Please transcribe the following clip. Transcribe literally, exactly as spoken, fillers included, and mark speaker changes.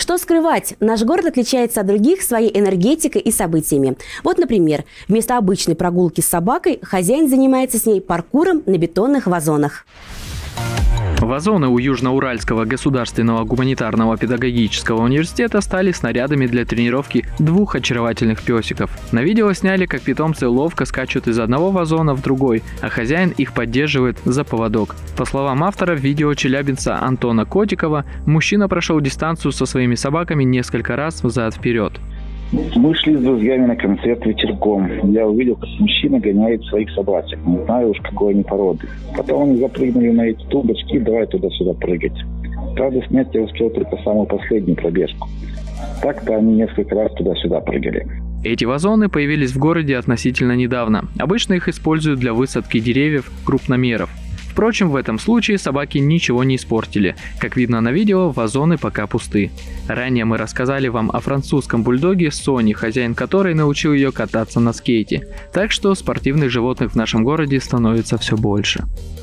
Speaker 1: Что скрывать? Наш город отличается от других своей энергетикой и событиями. Вот, например, вместо обычной прогулки с собакой хозяин занимается с ней паркуром на бетонных вазонах.
Speaker 2: Вазоны у Южноуральского государственного гуманитарного педагогического университета стали снарядами для тренировки двух очаровательных песиков. На видео сняли, как питомцы ловко скачут из одного вазона в другой, а хозяин их поддерживает за поводок. По словам автора видео челябинца Антона Котикова, мужчина прошел дистанцию со своими собаками несколько раз взад-вперед.
Speaker 3: Мы шли с друзьями на концерт вечерком. Я увидел, как мужчина гоняет своих собачек. Не знаю уж, какой они породы. Потом они запрыгнули на эти тумбочки и давай туда-сюда прыгать. Правда, снять я успел только самую последнюю пробежку. Так-то они несколько раз туда-сюда прыгали.
Speaker 2: Эти вазоны появились в городе относительно недавно. Обычно их используют для высадки деревьев крупномеров. Впрочем, в этом случае собаки ничего не испортили. Как видно на видео, вазоны пока пусты. Ранее мы рассказали вам о французском бульдоге Сони, хозяин которой научил ее кататься на скейте. Так что спортивных животных в нашем городе становится все больше.